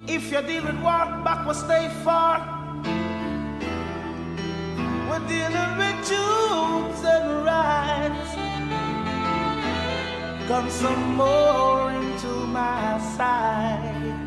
If you deal with walk back, we'll stay far. We're dealing with truths and rights. Come some more into my side.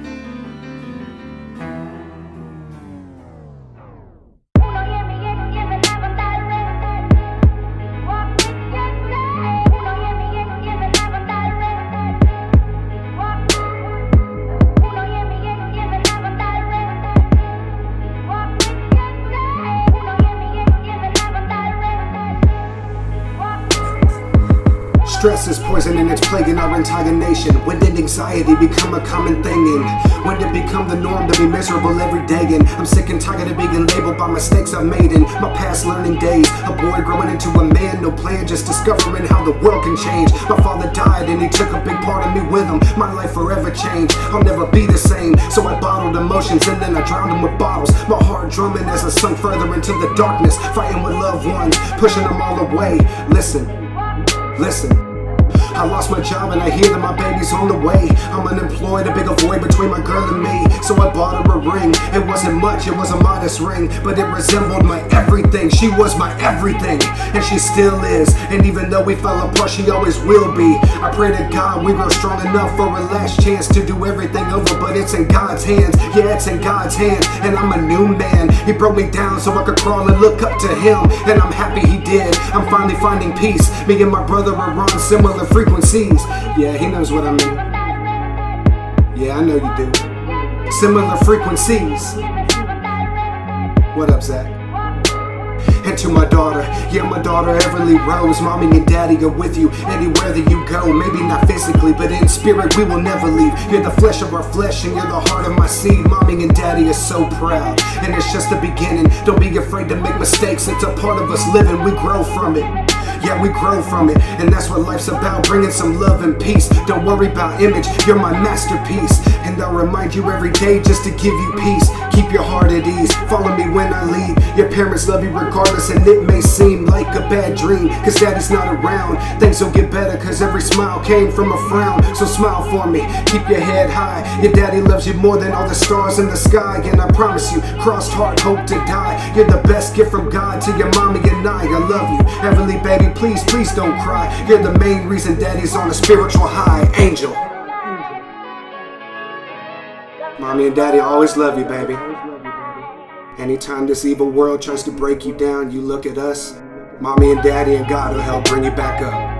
Stress is poison and it's plaguing our entire nation. When did anxiety become a common thing? And when did it become the norm to be miserable every day? And I'm sick and tired of being labeled by mistakes I've made in my past learning days. A boy growing into a man, no plan, just discovering how the world can change. My father died and he took a big part of me with him. My life forever changed, I'll never be the same. So I bottled emotions and then I drowned them with bottles. My heart drumming as I sunk further into the darkness, fighting with loved ones, pushing them all away. Listen, listen. I lost my job and I hear that my baby's on the way. I'm unemployed, a big void between my girl and me. So I bought her a ring. It wasn't much, it was a modest ring, but it resembled my everything. She was my everything, and she still is. And even though we fell apart, she always will be. I pray to God we grow strong enough for a last chance to do everything over, but it's in God's hands. Yeah, it's in God's hands, and I'm a new man. He broke me down so I could crawl and look up to him, and I'm happy he did. I'm finally finding peace. Me and my brother are on similar frequencies. Yeah, he knows what I mean. Yeah, I know you do. Similar frequencies. What up, Zach? And to my daughter, yeah, my daughter Everly Rose, mommy and daddy are with you anywhere that you go. Maybe not physically, but in spirit we will never leave. You're the flesh of our flesh and you're the heart of my seed. Mommy and daddy are so proud, and it's just the beginning. Don't be afraid to make mistakes, it's a part of us living, we grow from it. Yeah, we grow from it, and that's what life's about, bringing some love and peace. Don't worry about image, you're my masterpiece. And I'll remind you every day just to give you peace. Keep your heart at ease, follow me when I leave. Your parents love you regardless, and it may seem like a bad dream, cause daddy's not around. Things will get better, cause every smile came from a frown. So smile for me, keep your head high. Your daddy loves you more than all the stars in the sky. And I promise you, crossed heart, hope to die. You're the best gift from God to your mommy and I love you, Everly baby, please, please don't cry. You're the main reason daddy's on a spiritual high. Angel. Mommy and daddy always love you, baby. Anytime this evil world tries to break you down, you look at us. Mommy and daddy and God will help bring you back up.